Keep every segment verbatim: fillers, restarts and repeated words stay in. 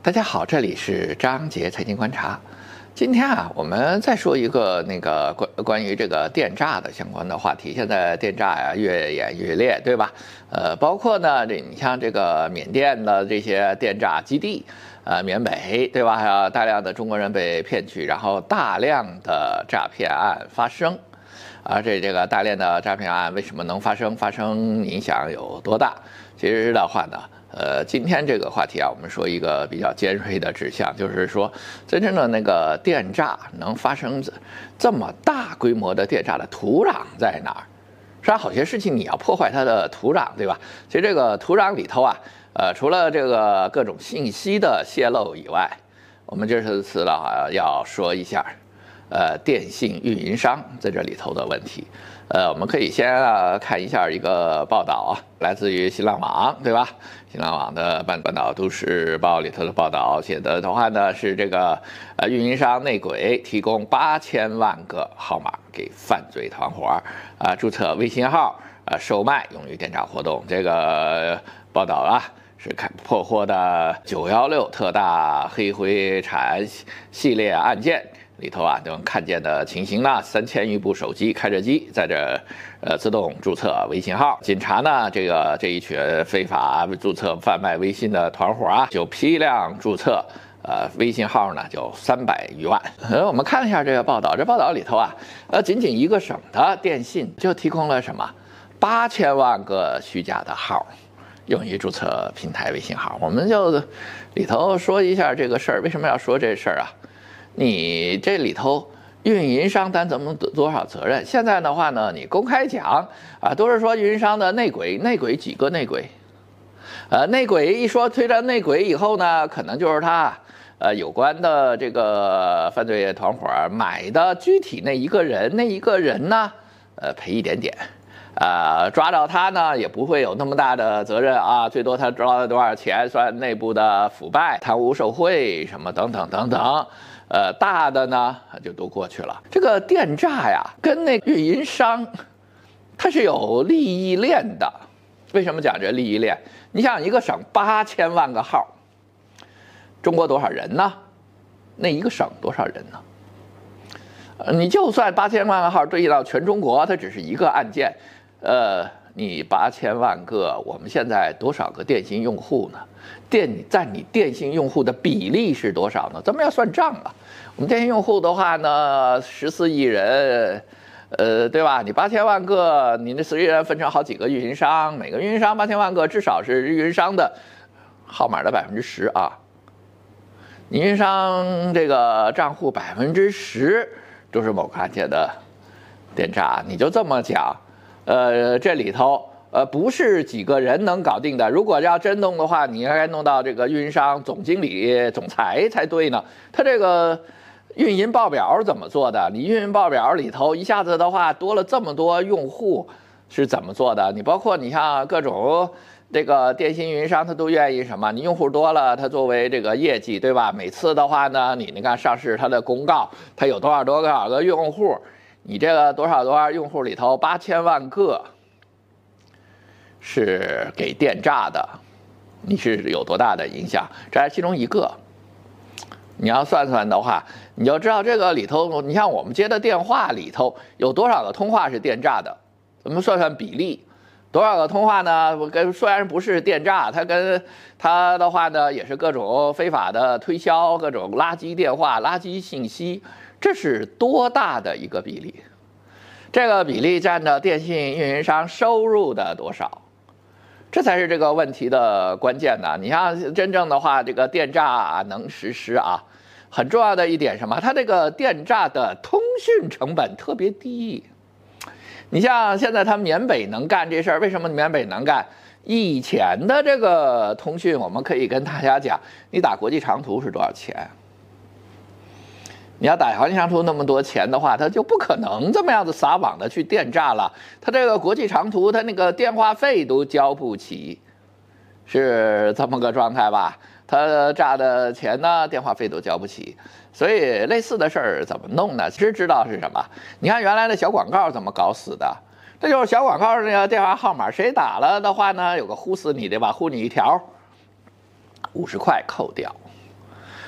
大家好，这里是张杰财经观察。今天啊，我们再说一个那个关关于这个电诈的相关的话题。现在电诈呀越演越烈，对吧？呃，包括呢，这你像这个缅甸的这些电诈基地，呃，缅北，对吧？还有大量的中国人被骗去，然后大量的诈骗案发生。而这这个大量的诈骗案为什么能发生？发生影响有多大？其实的话呢，呃，今天这个话题啊，我们说一个比较尖锐的指向，就是说，真正的那个电诈能发生这么大规模的电诈的土壤在哪儿？实际上，好些事情你要破坏它的土壤，对吧？其实这个土壤里头啊，呃，除了这个各种信息的泄露以外，我们这次的话要说一下。呃，电信运营商在这里头的问题，呃，我们可以先、啊、看一下一个报道啊，来自于新浪网，对吧？新浪网的半半岛都市报里头的报道写的的话呢，是这个呃运营商内鬼提供八千万个号码给犯罪团伙啊、呃，注册微信号，呃，售卖用于电诈活动。这个报道啊。是看破获的九一六特大黑灰产系列案件里头啊，能看见的情形呢，三千余部手机开着机在这呃自动注册微信号。警察呢，这个这一群非法注册贩卖微信的团伙啊，就批量注册。呃，微信号呢就三百余万。呃，我们看一下这个报道，这报道里头啊，呃，仅仅一个省的电信就提供了什么八千万个虚假的号。用于注册平台微信号，我们就里头说一下这个事儿。为什么要说这事儿啊？你这里头运营商担怎么多少责任？现在的话呢，你公开讲啊，都是说运营商的内鬼，内鬼几个内鬼？呃，内鬼一说推了内鬼以后呢，可能就是他呃有关的这个犯罪团伙买的具体那一个人，那一个人呢，呃赔一点点。呃，抓到他呢，也不会有那么大的责任啊，最多他抓了多少钱，算内部的腐败、贪污受贿什么等等等等，呃，大的呢就都过去了。这个电诈呀，跟那运营商，它是有利益链的。为什么讲这利益链？你想一个省八千万个号，中国多少人呢？那一个省多少人呢？呃，你就算八千万个号对应到全中国，它只是一个案件。呃，你八千万个，我们现在多少个电信用户呢？电占你电信用户的比例是多少呢？咱们要算账啊。我们电信用户的话呢，十四亿人，呃，对吧？你八千万个，你那十亿人分成好几个运营商，每个运营商八千万个，至少是运营商的号码的百分之十啊。你运营商这个账户百分之十都是某个案件的电诈，你就这么讲。呃，这里头呃不是几个人能搞定的。如果要真弄的话，你应该弄到这个运营商总经理、总裁才对呢。他这个运营报表怎么做的？你运营报表里头一下子的话多了这么多用户是怎么做的？你包括你像各种这个电信运营商，他都愿意什么？你用户多了，他作为这个业绩，对吧？每次的话呢，你那个上市它的公告，它有多少多少个用户？你这个多少多少用户里头，八千万个是给电诈的，你是有多大的影响？这还是其中一个。你要算算的话，你就知道这个里头，你像我们接的电话里头有多少个通话是电诈的，咱们算算比例，多少个通话呢？跟虽然不是电诈，它跟它的话呢也是各种非法的推销，各种垃圾电话、垃圾信息。这是多大的一个比例？这个比例占到电信运营商收入的多少？这才是这个问题的关键呢。你像真正的话，这个电诈能实施啊，很重要的一点什么？它这个电诈的通讯成本特别低。你像现在他缅北能干这事儿，为什么缅北能干？以前的这个通讯，我们可以跟大家讲，你打国际长途是多少钱？你要打国际长途那么多钱的话，他就不可能这么样子撒网的去电诈了。他这个国际长途，他那个电话费都交不起，是这么个状态吧？他诈的钱呢，电话费都交不起。所以类似的事儿怎么弄呢？其实知道是什么？你看原来的小广告怎么搞死的？这就是小广告那个电话号码，谁打了的话呢，有个呼死你对吧？呼你一条，五十块扣掉。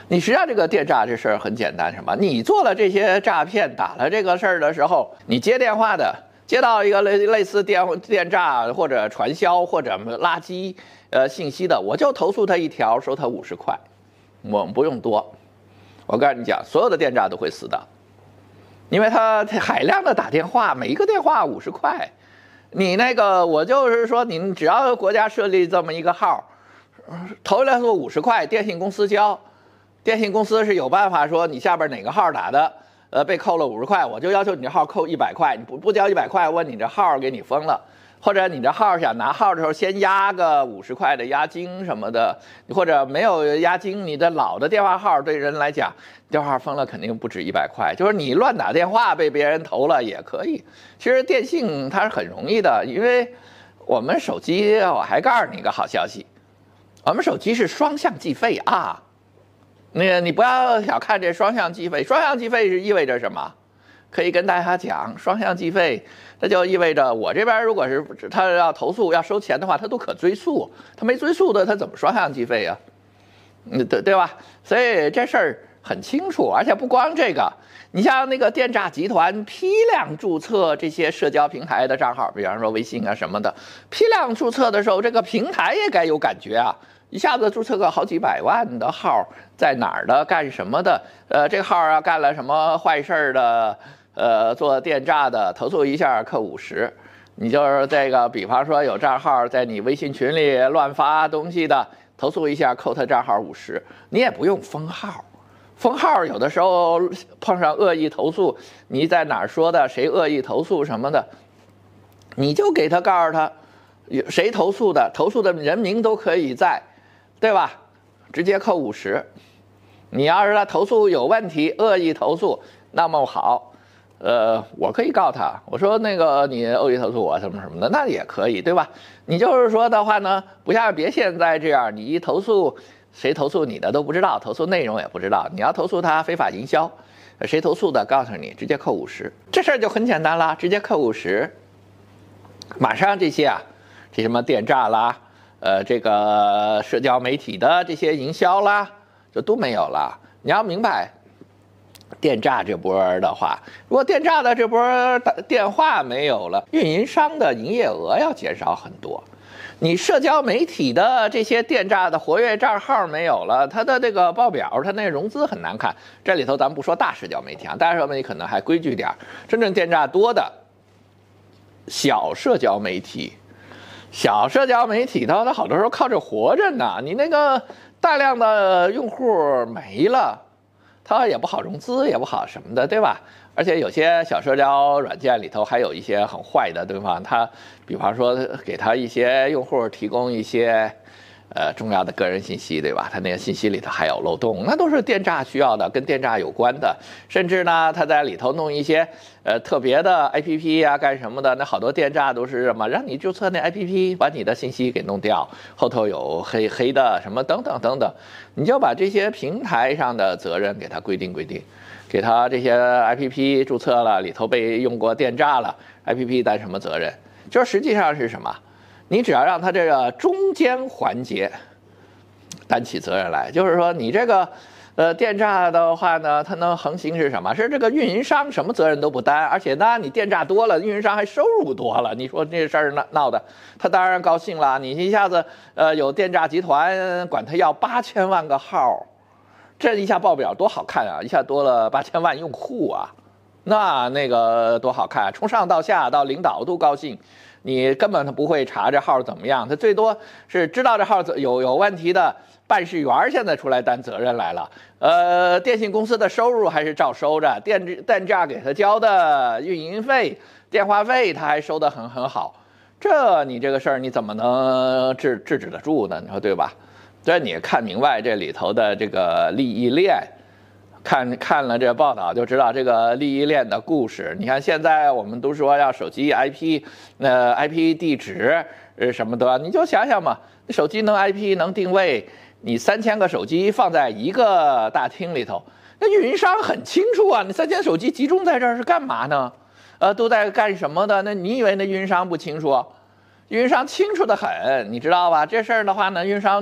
你实际上这个电诈这事儿很简单，什么？你做了这些诈骗，打了这个事儿的时候，你接电话的接到一个类类似电电诈或者传销或者垃圾呃信息的，我就投诉他一条，收他五十块，我们不用多。我告诉你讲，所有的电诈都会死的，因为他海量的打电话，每一个电话五十块，你那个我就是说，你只要国家设立这么一个号，投来说五十块，电信公司交。电信公司是有办法说你下边哪个号打的，呃，被扣了五十块，我就要求你这号扣一百块，你不不交一百块，问你这号给你封了，或者你这号想拿号的时候先押个五十块的押金什么的，或者没有押金，你的老的电话号对人来讲，电话号封了肯定不止一百块，就是你乱打电话被别人投了也可以。其实电信它是很容易的，因为我们手机，我还告诉你一个好消息，我们手机是双向计费啊。那个你不要小看这双向计费，双向计费是意味着什么？可以跟大家讲，双向计费，那就意味着我这边如果是他要投诉要收钱的话，他都可追溯，他没追溯的，他怎么双向计费啊？嗯，对对吧？所以这事儿很清楚，而且不光这个，你像那个电诈集团批量注册这些社交平台的账号，比方说微信啊什么的，批量注册的时候，这个平台也该有感觉啊。一下子注册个好几百万的号，在哪儿的干什么的？呃，这个号啊干了什么坏事的？呃，做电诈的，投诉一下扣五十。你就是这个，比方说有账号在你微信群里乱发东西的，投诉一下扣他账号五十。你也不用封号，封号有的时候碰上恶意投诉，你在哪儿说的，谁恶意投诉什么的，你就给他告诉他，谁投诉的，投诉的人名都可以在。对吧？直接扣五十。你要是他投诉有问题，恶意投诉，那么好，呃，我可以告他，我说那个你恶意投诉我什么什么的，那也可以，对吧？你就是说的话呢，不像别现在这样，你一投诉，谁投诉你的都不知道，投诉内容也不知道。你要投诉他非法营销，谁投诉的，告诉你，直接扣五十。这事儿就很简单啦，直接扣五十，马上这些啊，这什么电诈啦。呃，这个社交媒体的这些营销啦，就都没有了。你要明白，电诈这波的话，如果电诈的这波电话没有了，运营商的营业额要减少很多。你社交媒体的这些电诈的活跃账号没有了，它的这个报表，它那融资很难看。这里头咱们不说大社交媒体啊，大社交媒体可能还规矩点，真正电诈多的小社交媒体。小社交媒体它好多时候靠着活着呢，你那个大量的用户没了，它也不好融资，也不好什么的，对吧？而且有些小社交软件里头还有一些很坏的地方，它比方说给他一些用户提供一些呃重要的个人信息，对吧？它那个信息里头还有漏洞，那都是电诈需要的，跟电诈有关的。甚至呢，它在里头弄一些呃特别的 A P P 呀、啊，干什么的？那好多电诈都是什么，让你注册那 A P P， 把你的信息给弄掉，后头有黑黑的什么等等等等，你就把这些平台上的责任给它规定规定，给它这些 A P P 注册了，里头被用过电诈了 ，A P P 担什么责任？就是实际上是什么？你只要让他这个中间环节担起责任来，就是说你这个呃电诈的话呢，它能横行是什么？是这个运营商什么责任都不担，而且呢，你电诈多了，运营商还收入多了。你说这事儿闹闹的，他当然高兴了。你一下子呃有电诈集团管他要八千万个号，这一下报表多好看啊！一下多了八千万用户啊，那那个多好看，从上到下到领导都高兴。你根本他不会查这号怎么样，他最多是知道这号有有问题的办事员现在出来担责任来了。呃，电信公司的收入还是照收着，电电诈给他交的运营费、电话费他还收得很很好。这你这个事儿你怎么能制制止得住呢？你说对吧？这你看明白这里头的这个利益链。看看了这报道就知道这个利益链的故事。你看现在我们都说要手机 I P， 呃 I P 地址呃什么的，你就想想嘛，手机能 I P 能定位，你三千个手机放在一个大厅里头，那运营商很清楚啊，你三千手机集中在这儿是干嘛呢？呃，都在干什么的？那你以为那运营商不清楚？运营商清楚的很，你知道吧？这事儿的话呢，运营商的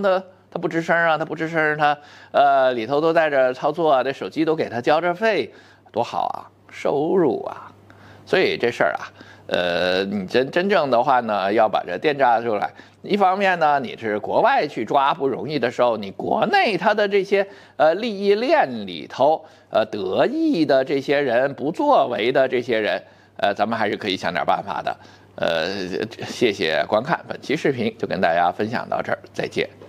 他不吱声啊，他不吱声，他呃里头都在这操作，这手机都给他交着费，多好啊，收入啊。所以这事儿啊，呃，你真真正的话呢，要把这电诈出来。一方面呢，你是国外去抓不容易的时候，你国内它的这些呃利益链里头，呃得意的这些人，不作为的这些人，呃，咱们还是可以想点办法的。呃，谢谢观看本期视频，就跟大家分享到这儿，再见。